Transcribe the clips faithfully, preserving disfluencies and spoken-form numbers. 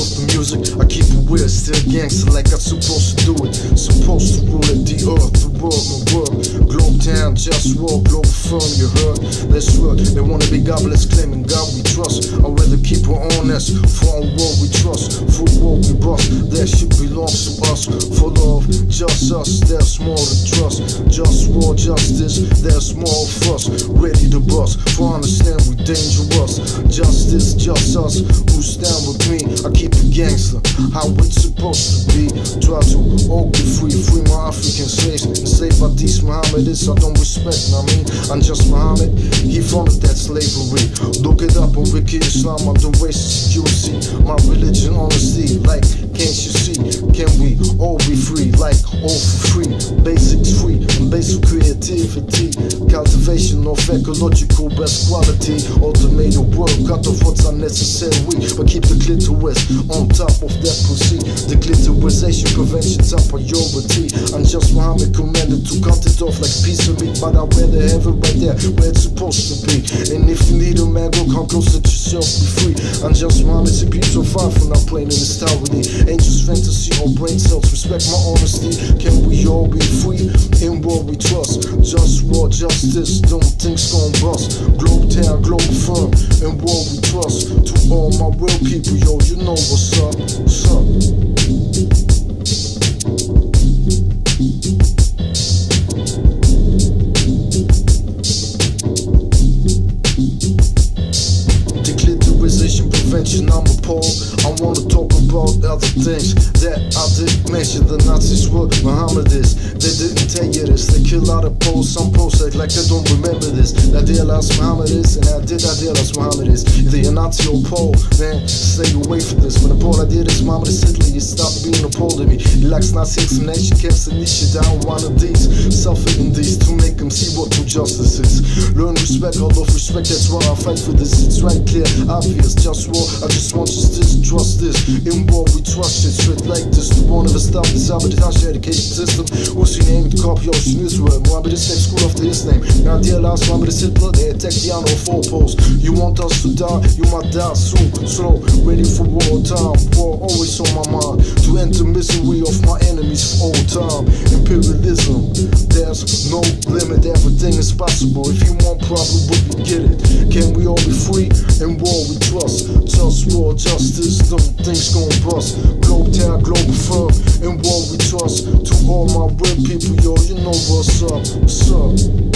of the music, I keep it weird, still gangster like I'm supposed to do it. Supposed to rule at the earth, the world, my world. Globetown, JustWar, Globalfirm, you heard? That's right, they wanna be godless, claiming God we trust. I'd rather keep it honest, for on world we trust. For world we bust, that shit belongs to us. For love, just us, there's more to trust. JustWar, justice, there's more of us. Ready to bust, for understand we dangerous. Justice, just us, who stand with me. I keep it gangster, how it's supposed to be. Try to all be free, free my African slaves. Enslaved by these Mohammedists I don't respect, I mean, I'm just Muhammad, he founded that slavery. Look it up on Wiki Islam, I'm the racist you see. My religion, honesty, like, can't you see? Can we all be free, like, all for free? Basics free, and basic creativity. Cultivation of ecological best quality. Ultimate work, cut off what's unnecessary. But keep the clitoris on top of that pussy. The clitorisation prevention top priority. I'm just Muhammad commanded to cut it off like a piece of meat. But I'd rather have it right there where it's supposed to be. And if you need a man, go come close, let yourself be free. I'm just Muhammad, C P so far from not playing in this town with me. Angels, fantasy, or brain cells, respect my honesty. Can we all be free? In what we trust. JustWar, justice, don't think's gon' bust. Globetown, Globalfirm, in what we trust. To all my real people, yo, you know what's up, what's up. Declitterization prevention, I'm appalled. I wanna talk about other things that I didn't mention. The Nazis were Mohammedists. They didn't tell you this. They kill out of Poles. Some Poles act like they don't remember this. That they lost Mohammedists, and I did I did lost Mohammedists. Either you're Nazi or Pole, man, stay away from this. When the Pole I did is Mohammedist Italy, you stop being a Pole to me. He likes Nazi examination camps and niche down one of these. Suffering these to make them see what true justice is. Learn respect, all of respect, that's why I fight for this. It's right clear, obvious, JustWar. I just want justice, trust this. In war we trust shit straight like this. The one of us stop this sabotage education system. Who's your name? The copy ocean Israel. Mohammedist next school after his name. Now dear last Mohammedist Hitler, they attacked the honor of four poles. You want us to die, you might die soon. Slow, ready for war time. War always on my mind. To end the misery of my enemies for all time. Imperialism, there's no limit, everything is possible. If you want problem, we can get it. Can we all be free? In war we trust. JustWar, justice, don't think's gon' bust. Globetown, Globalfirm, in war we trust. To all my real people, yo, you know what's up, what's up.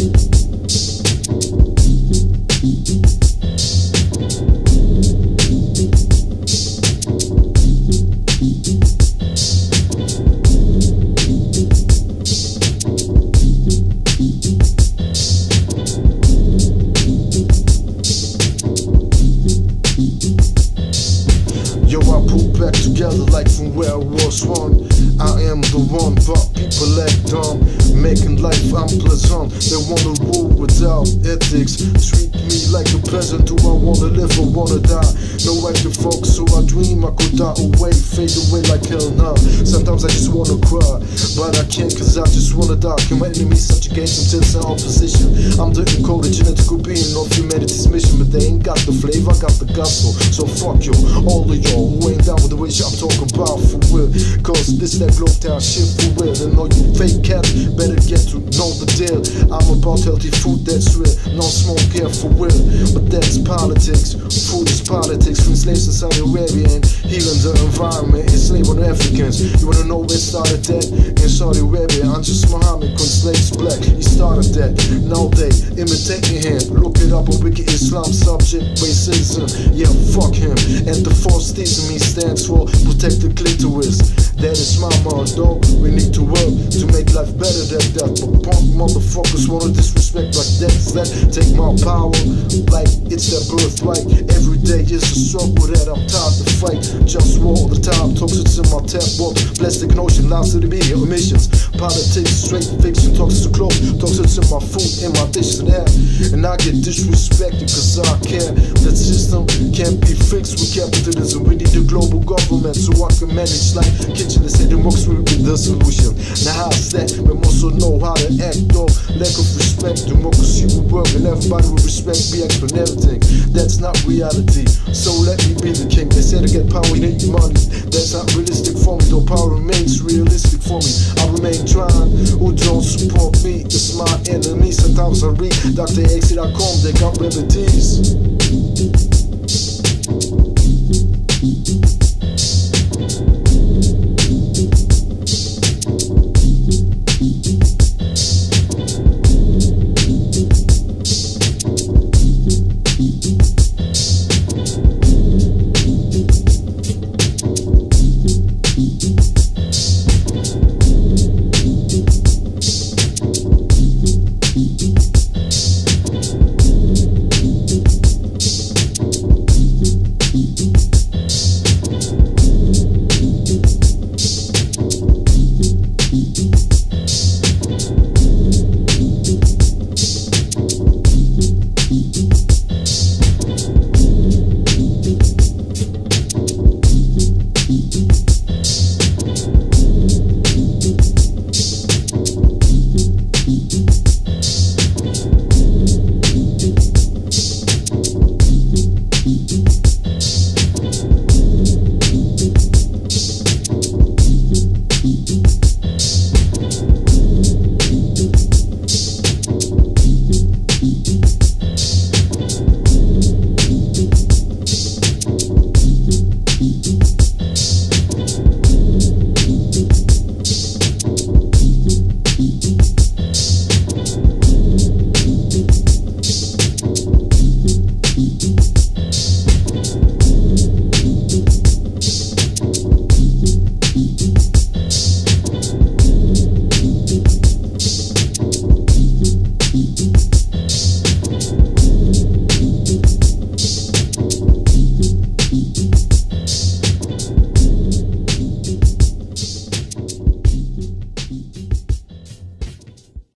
Yo, I pull back together like from where I was one. I am the one, but people act dumb, making life unpleasant. They wanna rule without ethics. Treat me like a peasant. Do I wanna live or wanna die? No, I can focus, so I dream I could die away, fade away like hell now. Sometimes I just wanna cry, but I can't cause I just wanna die. Can my enemies subjugate themselves in opposition? I'm the encoded genetical being of humanity's mission, but they ain't got the flavor, I got the gospel. So fuck you, all of y'all who ain't down with the way I'm talking about for real. Cause this that Globetown shit for real. And all you fake cats better get to know the deal. I'm about healthy food that's real, no smoke here for real. But that's politics, food is politics. From slaves in Saudi Arabia and healing the environment, enslaving Africans. You wanna know where it started that? In Saudi Arabia, I'm just Muhammad, when slaves black, he started that. Now they imitating him. Look it up on Wiki Islam, subject racism. Yeah, fuck him. And the false theism he stands for, protect the clitoris. That is my motto. We need to work to make life better than that. But punk motherfuckers wanna disrespect like that. That take my power like it's their birthright. Every day is a struggle that I'm tired to fight. JustWar. war all the time. Toxins in my tap water, plastic notion, lies to the media, emissions. Politics, straight fiction, toxins too close. Toxins in my food, in my dishes and air. And I get disrespected cause I care. That system can't be fixed with capitalism. We need a global government so I can manage like kitchen and say democracy will be the solution. Now how's that? We must also know how to act though. Lack of respect, democracy will work and everybody will respect me and everything. That's not reality, so let me be the king. They say to get power you need money. That's not realistic for me, though power remains realistic for me. I remain trying, who don't support me is my enemy. Sometimes I read Doctor X dot com, they got remedies.